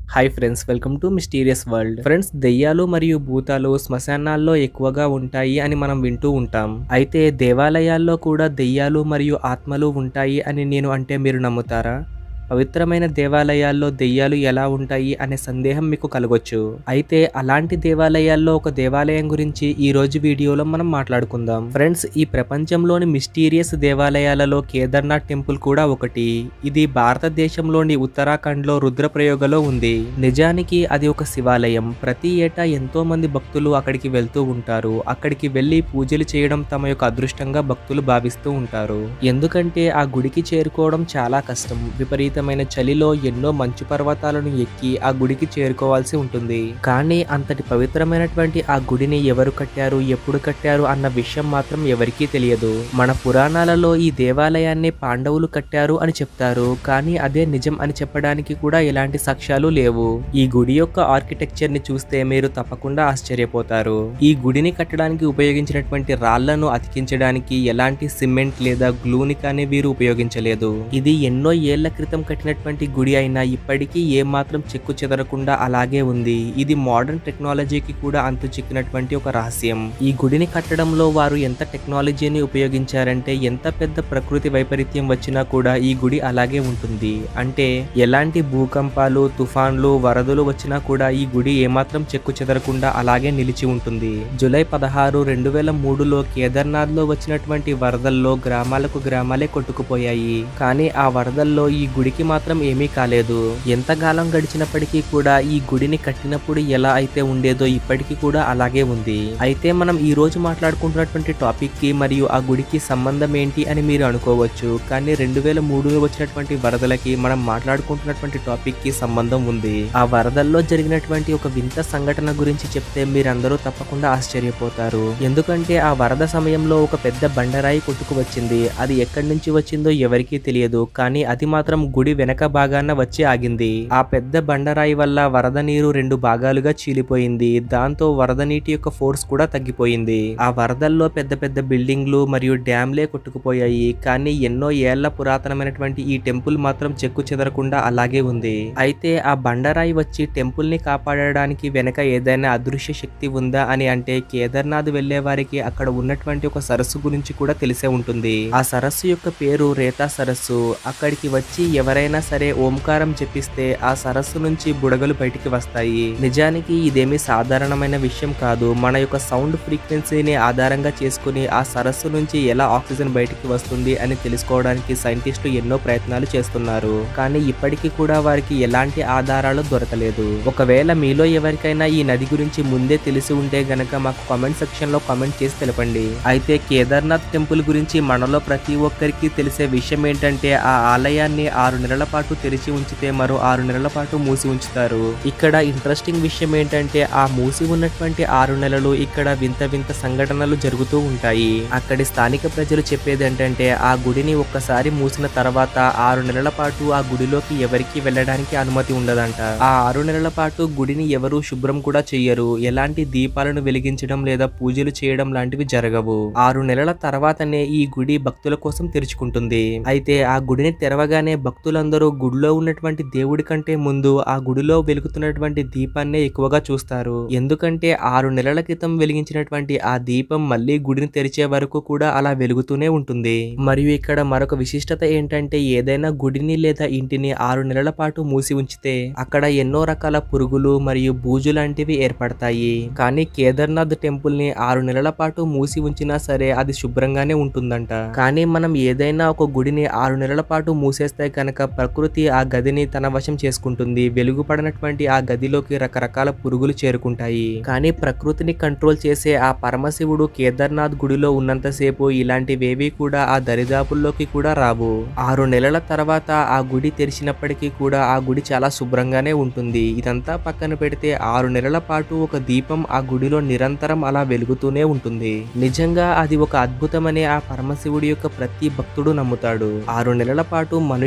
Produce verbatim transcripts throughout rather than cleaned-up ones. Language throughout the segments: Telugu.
Hi friends, welcome to mysterious world. Friends, దెయ్యాలు మరియు భూతాలు శ్మశానాల్లో ఎక్కువగా ఉంటాయి అని మనం వింటూ ఉంటాం. అయితే దేవాలయాల్లో కూడా దెయ్యాలు మరియు ఆత్మలు ఉంటాయి అని నేను అంటే మీరు నమ్ముతారా? పవిత్రమైన దేవాలయాల్లో దెయ్యాలు ఎలా ఉంటాయి అనే సందేహం మీకు కలగొచ్చు. అయితే అలాంటి దేవాలయాల్లో ఒక దేవాలయం గురించి ఈ రోజు వీడియోలో మనం మాట్లాడుకుందాం. ఫ్రెండ్స్, ఈ ప్రపంచంలోని మిస్టీరియస్ దేవాలయాలలో కేదార్నాథ్ టెంపుల్ కూడా ఒకటి. ఇది భారతదేశంలోని ఉత్తరాఖండ్ లో రుద్రప్రయోగలో ఉంది. నిజానికి అది ఒక శివాలయం. ప్రతి ఏటా ఎంతో మంది భక్తులు అక్కడికి వెళ్తూ ఉంటారు. అక్కడికి వెళ్లి పూజలు చేయడం తమ యొక్క అదృష్టంగా భక్తులు భావిస్తూ ఉంటారు. ఎందుకంటే ఆ గుడికి చేరుకోవడం చాలా కష్టం. విపరీత చలిలో ఎన్నో మంచు పర్వతాలను ఎక్కి ఆ గుడికి చేరుకోవాల్సి ఉంటుంది. కానీ అంతటి పవిత్రమైనటువంటి ఆ గుడిని ఎవరు కట్టారు, ఎప్పుడు కట్టారు అన్న విషయం మాత్రం ఎవరికీ తెలియదు. మన పురాణాలలో ఈ దేవాలయాన్ని పాండవులు కట్టారు అని చెప్తారు. కానీ అదే నిజం అని చెప్పడానికి కూడా ఎలాంటి సాక్ష్యాలు లేవు. ఈ గుడి యొక్క ఆర్కిటెక్చర్ ని చూస్తే మీరు తప్పకుండా ఆశ్చర్యపోతారు. ఈ గుడిని కట్టడానికి ఉపయోగించినటువంటి రాళ్లను అతికించడానికి ఎలాంటి సిమెంట్ లేదా గ్లూని కానీ వీరు ఉపయోగించలేదు. ఇది ఎన్నో ఏళ్ల క్రితం కట్టినటువంటి గుడి అయినా ఇప్పటికీ ఏ మాత్రం చెక్కు చెదరకుండా అలాగే ఉంది. ఇది మోడర్న్ టెక్నాలజీకి కూడా అంతు చిక్కినటువంటి ఒక రహస్యం. ఈ గుడిని కట్టడంలో వారు ఎంత టెక్నాలజీని ఉపయోగించారంటే ఎంత పెద్ద ప్రకృతి వైపరీత్యం వచ్చినా కూడా ఈ గుడి అలాగే ఉంటుంది. అంటే ఎలాంటి భూకంపాలు, తుఫాన్లు, వరదలు వచ్చినా కూడా ఈ గుడి ఏమాత్రం చెక్కు చెదరకుండా అలాగే నిలిచి ఉంటుంది. జూలై పదహారు రెండు వేల మూడులో కేదార్నాథ్ లో వచ్చినటువంటి వరదల్లో గ్రామాలకు గ్రామాలే కొట్టుకుపోయాయి. కానీ ఆ వరదల్లో ఈ గుడికి మాత్రం ఏమీ కాలేదు. ఎంతకాలం గడిచినప్పటికీ కూడా ఈ గుడిని కట్టినప్పుడు ఎలా అయితే ఉండేదో ఇప్పటికీ కూడా అలాగే ఉంది. అయితే మనం ఈ రోజు మాట్లాడుకుంటున్నటువంటి టాపిక్ కి మరియు ఆ గుడికి సంబంధం ఏంటి అని మీరు అనుకోవచ్చు. కానీ రెండు వేల మూడులో వచ్చినటువంటి వరదలకి మనం మాట్లాడుకుంటున్నటువంటి టాపిక్ కి సంబంధం ఉంది. ఆ వరదల్లో జరిగినటువంటి ఒక వింత సంఘటన గురించి చెప్తే మీరందరూ తప్పకుండా ఆశ్చర్యపోతారు. ఎందుకంటే ఆ వరద సమయంలో ఒక పెద్ద బండరాయి కొట్టుకు వచ్చింది. అది ఎక్కడి నుంచి వచ్చిందో ఎవరికీ తెలియదు. కానీ అది మాత్రం గుడి వెనక భాగాన వచ్చి ఆగింది. ఆ పెద్ద బండరాయి వల్ల వరద నీరు రెండు భాగాలుగా చీలిపోయింది. దాంతో వరద నీటి యొక్క ఫోర్స్ కూడా తగ్గిపోయింది. ఆ వరదల్లో పెద్ద పెద్ద బిల్డింగ్లు మరియు డ్యాంలే కొట్టుకుపోయాయి. కానీ ఎన్నో ఏళ్ల పురాతనమైనటువంటి ఈ టెంపుల్ మాత్రం చెక్కు చెదరకుండా అలాగే ఉంది. అయితే ఆ బండరాయి వచ్చి టెంపుల్ ని కాపాడడానికి వెనక ఏదైనా అదృశ్య శక్తి ఉందా అని అంటే కేదార్నాథ్ వెళ్లే వారికి అక్కడ ఉన్నటువంటి ఒక సరస్సు గురించి కూడా తెలిసే ఉంటుంది. ఆ సరస్సు యొక్క పేరు రేతా సరస్సు. అక్కడికి వచ్చి ఎవరైనా సరే ఓంకారం చెప్పిస్తే ఆ సరస్సు నుంచి బుడగలు బయటికి వస్తాయి. నిజానికి ఇదేమీ సాధారణమైన విషయం కాదు. మన యొక్క సౌండ్ ఫ్రీక్వెన్సీని ఆధారంగా చేసుకుని ఆ సరస్సు నుంచి ఎలా ఆక్సిజన్ బయటికి వస్తుంది అని తెలుసుకోవడానికి సైంటిస్టులు ఎన్నో ప్రయత్నాలు చేస్తున్నారు. కానీ ఇప్పటికీ కూడా వారికి ఎలాంటి ఆధారాలు దొరకలేదు. ఒకవేళ మీలో ఎవరికైనా ఈ నది గురించి ముందే తెలిసి ఉంటే గనక మాకు కామెంట్ సెక్షన్ లో కామెంట్ చేసి తెలపండి. అయితే కేదార్నాథ్ టెంపుల్ గురించి మనలో ప్రతి ఒక్కరికి తెలిసే విషయం ఏంటంటే ఆ ఆలయాన్ని ఆరు నెలల పాటు తెరిచి ఉంచితే మరో ఆరు నెలల పాటు మూసి ఉంచుతారు. ఇక్కడ ఇంట్రెస్టింగ్ విషయం ఏంటంటే ఆ మూసి ఉన్నటువంటి ఆరు నెలలు ఇక్కడ వింత వింత సంఘటనలు జరుగుతూ ఉంటాయి. అక్కడి స్థానిక ప్రజలు చెప్పేది ఏంటంటే ఆ గుడిని ఒక్కసారి మూసిన తర్వాత ఆరు నెలల పాటు ఆ గుడిలోకి ఎవరికి వెళ్ళడానికి అనుమతి ఉండదంట. ఆ ఆరు నెలల పాటు గుడిని ఎవరు శుభ్రం కూడా చెయ్యరు. ఎలాంటి దీపాలను వెలిగించడం లేదా పూజలు చేయడం లాంటివి జరగవు. ఆరు నెలల తర్వాతనే ఈ గుడి భక్తుల కోసం తెరుచుకుంటుంది. అయితే ఆ గుడిని తెరవగానే భక్తులందరూ గుడిలో ఉన్నటువంటి దేవుడి కంటే ముందు ఆ గుడిలో వెలుగుతున్నటువంటి దీపాన్నే ఎక్కువగా చూస్తారు. ఎందుకంటే ఆరు నెలల క్రితం వెలిగించినటువంటి ఆ దీపం మళ్ళీ గుడిని తెరిచే వరకు కూడా అలా వెలుగుతూనే ఉంటుంది. మరియు ఇక్కడ మరొక విశిష్టత ఏంటంటే ఏదైనా గుడిని లేదా ఇంటిని ఆరు నెలల పాటు మూసి ఉంచితే అక్కడ ఎన్నో రకాల పురుగులు మరియు బూజు లాంటివి ఏర్పడతాయి. కానీ కేదార్నాథ్ టెంపుల్ ని ఆరు నెలల పాటు మూసి ఉంచినా సరే అది శుభ్రంగానే ఉంటుందంట. కానీ మనం ఏదైనా ఒక గుడిని ఆరు నెలల పాటు మూసేస్తే కనుక ప్రకృతి ఆ గదిని తన వశం చేసుకుంటుంది. వెలుగుపడినటువంటి ఆ గదిలోకి రకరకాల పురుగులు చేరుకుంటాయి. కానీ ప్రకృతిని కంట్రోల్ చేసే ఆ పరమశివుడు కేదార్నాథ్ గుడిలో ఉన్నంతసేపు ఇలాంటివేవి కూడా ఆ దరిదాపుల్లోకి కూడా రావు. ఆరు నెలల తర్వాత ఆ గుడి తెరిచినప్పటికీ కూడా ఆ గుడి చాలా శుభ్రంగానే ఉంటుంది. ఇదంతా పక్కన పెడితే ఆరు నెలల పాటు ఒక దీపం ఆ గుడిలో నిరంతరం అలా వెలుగుతూనే ఉంటుంది. నిజంగా అది ఒక అద్భుతమనే ఆ పరమశివుడి యొక్క ప్రతి భక్తుడు నమ్ముతాడు. ఆరు నెలల పాటు మనుషులు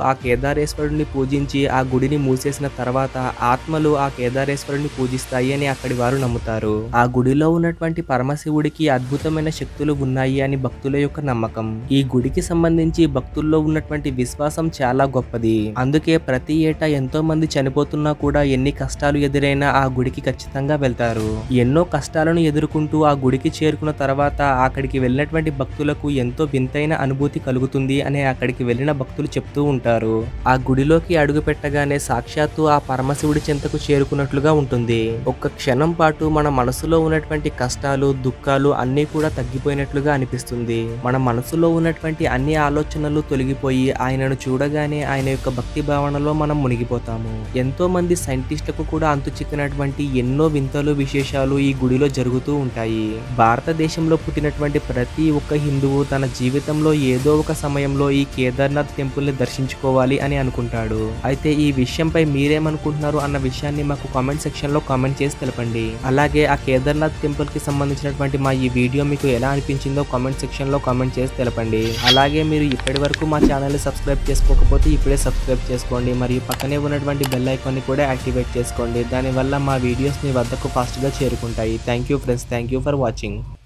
ఆ కేదారేశ్వరుడిని పూజించి ఆ గుడిని మూసేసిన తర్వాత ఆత్మలు ఆ కేదారేశ్వరుడిని పూజిస్తాయి అని అక్కడి వారు నమ్ముతారు. ఆ గుడిలో ఉన్నటువంటి పరమశివుడికి అద్భుతమైన శక్తులు ఉన్నాయి అని భక్తుల యొక్క నమ్మకం. ఈ గుడికి సంబంధించి భక్తుల్లో ఉన్నటువంటి విశ్వాసం చాలా గొప్పది. అందుకే ప్రతి ఏటా ఎంతో మంది చనిపోతున్నా కూడా ఎన్ని కష్టాలు ఎదురైనా ఆ గుడికి ఖచ్చితంగా వెళ్తారు. ఎన్నో కష్టాలను ఎదుర్కొంటూ ఆ గుడికి చేరుకున్న తర్వాత అక్కడికి వెళ్ళినటువంటి భక్తులకు ఎంతో వింతైన అనుభూతి కలుగుతుంది అని అక్కడికి వెళ్ళిన భక్తులు చెప్తూ ఉంటారు. ఆ గుడిలోకి అడుగు పెట్టగానే సాక్షాత్తు ఆ పరమశివుడి చెంతకు చేరుకున్నట్లుగా ఉంటుంది. ఒక్క క్షణం పాటు మన మనసులో ఉన్నటువంటి కష్టాలు, దుఃఖాలు అన్నీ కూడా తగ్గిపోయినట్లుగా అనిపిస్తుంది. మన మనసులో ఉన్నటువంటి అన్ని ఆలోచనలు తొలగిపోయి ఆయనను చూడగానే ఆయన యొక్క భక్తి భావనలో మనం మునిగిపోతాము. ఎంతో మంది సైంటిస్టులకు కూడా అంతు చిక్కినటువంటి ఎన్నో వింతలు, విశేషాలు ఈ గుడిలో జరుగుతూ ఉంటాయి. భారతదేశంలో పుట్టినటువంటి ప్రతి ఒక్క హిందువు తన జీవితంలో ఏదో ఒక సమయంలో ఈ కేదార్నాథ్ టెంపుల్ ని దర్శించుకోవాలి అని అనుకుంటాడు. అయితే ఈ విషయంపై మీరేమనుకుంటున్నారు అన్న విషయాన్ని మాకు కామెంట్ సెక్షన్ లో కామెంట్ చేసి తెలపండి. అలాగే ఆ కేదార్నాథ్ టెంపుల్ కి సంబంధించినటువంటి మా ఈ వీడియో మీకు ఎలా అనిపించిందో కామెంట్ సెక్షన్ లో కామెంట్ చేసి తెలపండి. అలాగే మీరు ఇప్పటి వరకు మా ఛానల్ ని సబ్స్క్రైబ్ చేసుకోకపోతే ఇప్పుడే సబ్స్క్రైబ్ చేసుకోండి. మరియు పక్కనే ఉన్నటువంటి బెల్ ఐకాన్ ని కూడా యాక్టివేట్ చేసుకోండి. దానివల్ల మా వీడియోస్ మీ వద్దకు ఫాస్ట్ గా చేరుకుంటాయి. Thank you friends, thank you for watching.